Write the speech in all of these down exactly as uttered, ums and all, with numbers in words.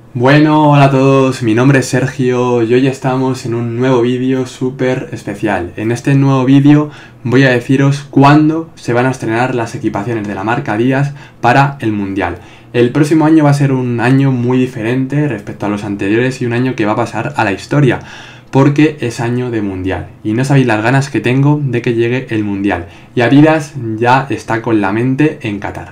Bueno, hola a todos, mi nombre es Sergio y hoy estamos en un nuevo vídeo súper especial. En este nuevo vídeo voy a deciros cuándo se van a estrenar las equipaciones de la marca Adidas para el Mundial. El próximo año va a ser un año muy diferente respecto a los anteriores y un año que va a pasar a la historia, porque es año de Mundial y no sabéis las ganas que tengo de que llegue el Mundial. Y Adidas ya está con la mente en Qatar,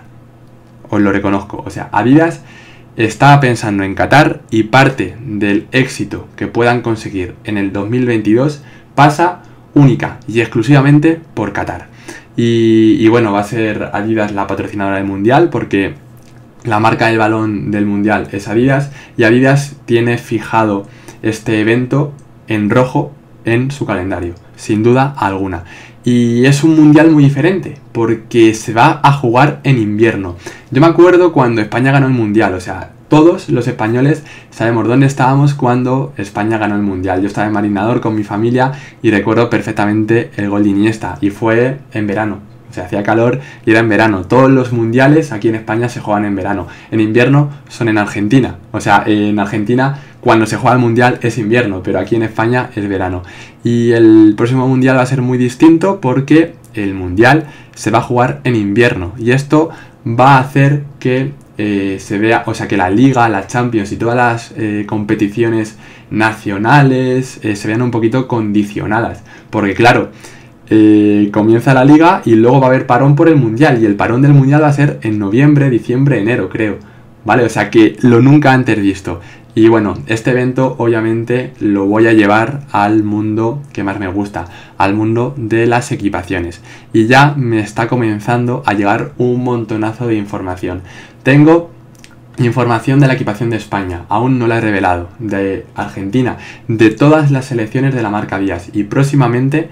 os lo reconozco, o sea, Adidas estaba pensando en Qatar y parte del éxito que puedan conseguir en el dos mil veintidós pasa única y exclusivamente por Qatar. Y, y bueno, va a ser Adidas la patrocinadora del Mundial porque la marca del balón del Mundial es Adidas y Adidas tiene fijado este evento en rojo en su calendario, sin duda alguna. Y es un mundial muy diferente, porque se va a jugar en invierno. Yo me acuerdo cuando España ganó el mundial, o sea, todos los españoles sabemos dónde estábamos cuando España ganó el mundial. Yo estaba en Marinador con mi familia y recuerdo perfectamente el gol de Iniesta, y fue en verano. O sea, hacía calor y era en verano. Todos los mundiales aquí en España se juegan en verano. En invierno son en Argentina. O sea, en Argentina cuando se juega el mundial es invierno, pero aquí en España es verano. Y el próximo mundial va a ser muy distinto porque el mundial se va a jugar en invierno. Y esto va a hacer que eh, se vea, o sea, que la Liga, la Champions y todas las eh, competiciones nacionales eh, se vean un poquito condicionadas. Porque claro, Eh, comienza la liga y luego va a haber parón por el mundial, y el parón del mundial va a ser en noviembre, diciembre, enero, creo, ¿vale? O sea que lo nunca antes visto. Y bueno, este evento obviamente lo voy a llevar al mundo que más me gusta, al mundo de las equipaciones. Y ya me está comenzando a llegar un montonazo de información. Tengo información de la equipación de España, aún no la he revelado, de Argentina, de todas las selecciones de la marca Adidas, y próximamente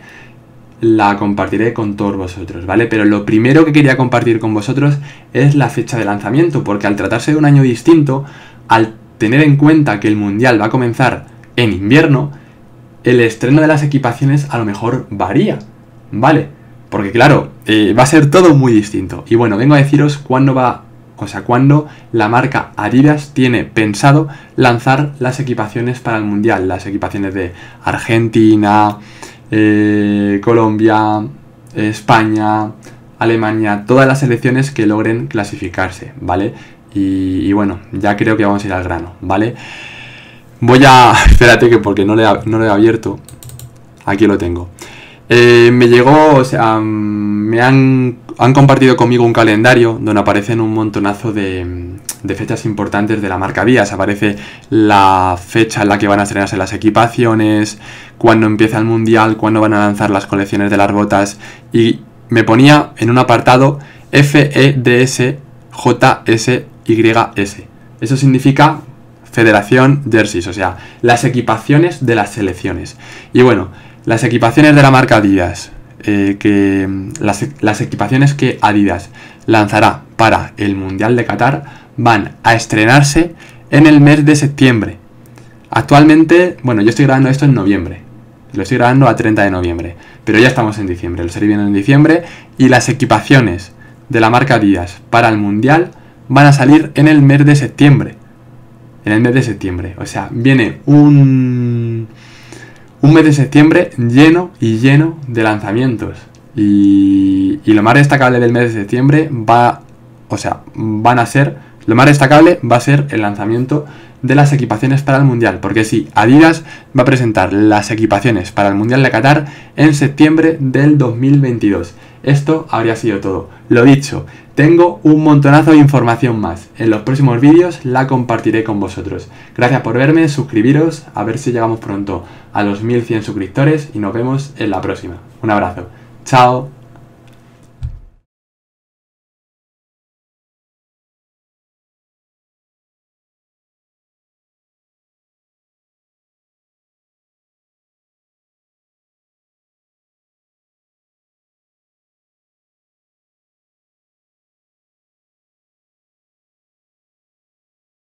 la compartiré con todos vosotros, ¿vale? Pero lo primero que quería compartir con vosotros es la fecha de lanzamiento, porque al tratarse de un año distinto, al tener en cuenta que el Mundial va a comenzar en invierno, el estreno de las equipaciones a lo mejor varía, ¿vale? Porque claro, eh, va a ser todo muy distinto. Y bueno, vengo a deciros cuándo va, o sea, cuándo la marca Adidas tiene pensado lanzar las equipaciones para el Mundial, las equipaciones de Argentina, Eh, Colombia, España, Alemania, todas las selecciones que logren clasificarse, ¿vale? Y, y bueno, ya creo que vamos a ir al grano, ¿vale? Voy a... espérate que porque no lo he, no lo he abierto. Aquí lo tengo. Eh, me llegó, o sea, me han, han compartido conmigo un calendario donde aparecen un montonazo de, de fechas importantes de la marca Adidas. Aparece la fecha en la que van a estrenarse las equipaciones, cuándo empieza el mundial, cuándo van a lanzar las colecciones de las botas, y me ponía en un apartado F E D S J S Y S. Eso significa Federación Jerseys, o sea, las equipaciones de las selecciones. Y bueno, las equipaciones de la marca Adidas, eh, que las, las equipaciones que Adidas lanzará para el Mundial de Qatar van a estrenarse en el mes de septiembre. Actualmente, bueno, yo estoy grabando esto en noviembre, lo estoy grabando a treinta de noviembre, pero ya estamos en diciembre, lo estoy viendo en diciembre, y las equipaciones de la marca Adidas para el Mundial van a salir en el mes de septiembre. En el mes de septiembre, o sea, viene un... Un mes de septiembre lleno y lleno de lanzamientos. Y, y lo más destacable del mes de septiembre va, o sea, van a ser, lo más destacable va a ser el lanzamiento de las equipaciones para el Mundial. Porque sí, Adidas va a presentar las equipaciones para el Mundial de Qatar en septiembre del dos mil veintidós. Esto habría sido todo. Lo dicho, tengo un montonazo de información más. En los próximos vídeos la compartiré con vosotros. Gracias por verme, suscribiros, a ver si llegamos pronto a los mil cien suscriptores y nos vemos en la próxima. Un abrazo. Chao.